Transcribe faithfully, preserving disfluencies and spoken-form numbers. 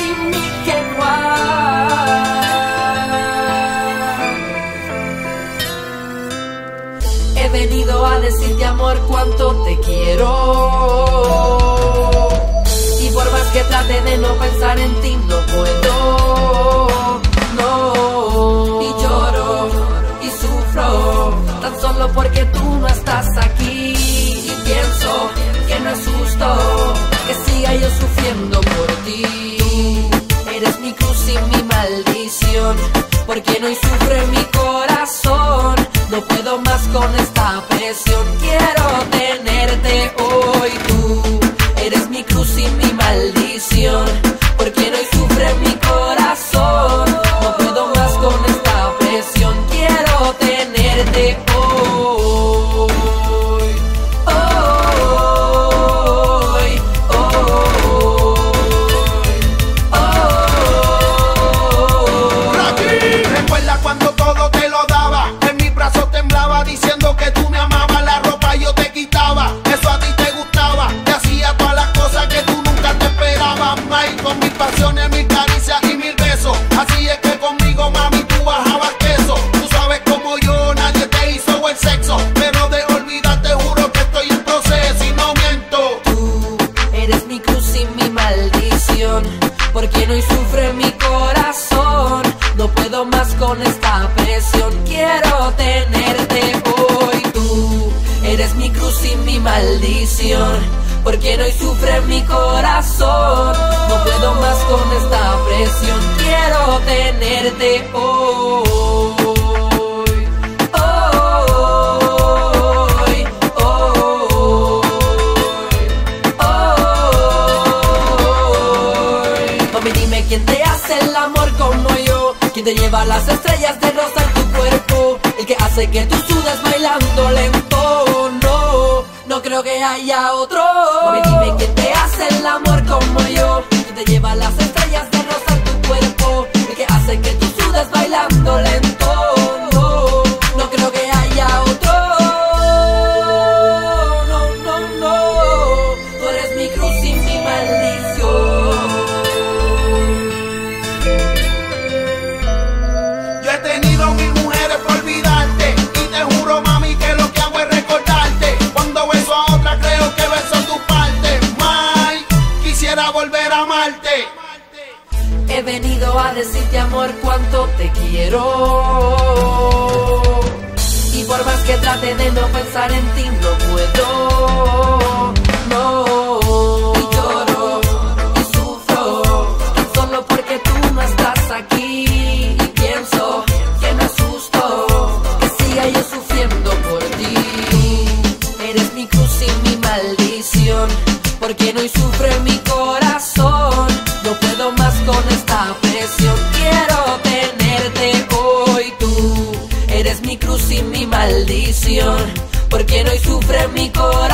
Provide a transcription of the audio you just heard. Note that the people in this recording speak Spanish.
sin mi quewa. He venido a decirte, amor, cuánto te quiero, y por más que trate de no pensar en ti, no puedo, no. Y lloro y sufro tan solo porque tú no estás aquí, y pienso que no es justo que siga yo sufriendo por ti. Eres mi cruz y mi maldición, porque no sufre mi corazón. No puedo más con esta presión, quiero tenerte hoy. Tú eres mi cruz y mi maldición, porque no sufre mi corazón. No puedo más con esta presión, quiero tenerte hoy. Diciendo que tú me amabas, la ropa yo te quitaba, eso a ti te gustaba, te hacía todas las cosas que tú nunca te esperabas, May, con mis pasiones, mis caricias y mil besos. Así es que conmigo, mami, tú bajabas queso. Tú sabes como yo, nadie te hizo buen sexo, pero de olvidar te juro que estoy en proceso y no miento. Tú eres mi cruz y mi maldición, porque no sufre mi corazón. No puedo más con esta presión, quiero tenerte hoy. Tú eres mi cruz y mi maldición, porque no sufre mi corazón. No puedo más con esta presión, quiero tenerte hoy. Hoy, hoy, hoy. Mami, dime quién te hace el amor como yo, quien te lleva las estrellas de rosa en tu cuerpo, el que hace que tú sudes bailando lento. No, no creo que haya otro. Mami, dime quién te hace el amor como yo, quien te lleva las estrellas de rosa en tu cuerpo, el que hace que tú sudes bailando lento. No, no creo que haya otro. No, no, no. Tú eres mi cruz y mi maldición. Yo he tenido mil mujeres por olvidarte, y te juro, mami, que lo que hago es recordarte. Cuando beso a otra creo que beso tu parte, May, quisiera volver a amarte. He venido a decirte, amor, cuánto te quiero, y por más que trate de no pensar en ti, no puedo, no. Y lloro y sufro tan solo porque tú no estás aquí, y pienso que no es justo que siga yo sufriendo por ti. Eres mi cruz y mi maldición, porque no sufre mi corazón. No puedo más con esta presión, quiero tenerte hoy. Tú eres mi cruz y mi maldición, porque no sufre mi corazón.